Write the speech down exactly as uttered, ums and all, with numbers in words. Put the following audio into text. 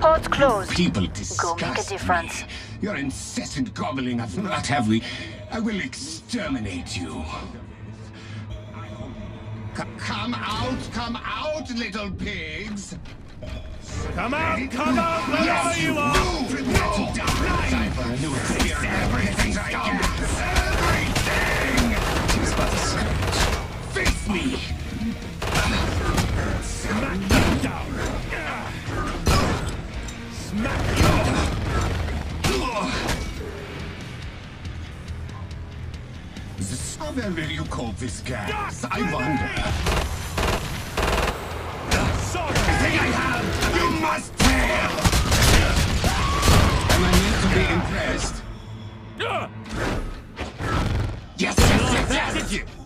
Port's closed. People Go disgust make a difference. me. Your incessant gobbling of not have we. I will exterminate you. C come out, come out, little pigs! Come out, come out, wherever Yes, you are! move! Let you die! Time for a new experiment. Everything I get! Everything! It's but a scratch. Face me! Smack you down! Smack you down! How well will you cope this gas? I wonder. Everything I have, you must fail! Am I meant to be impressed? Yes, yes, yes, yes!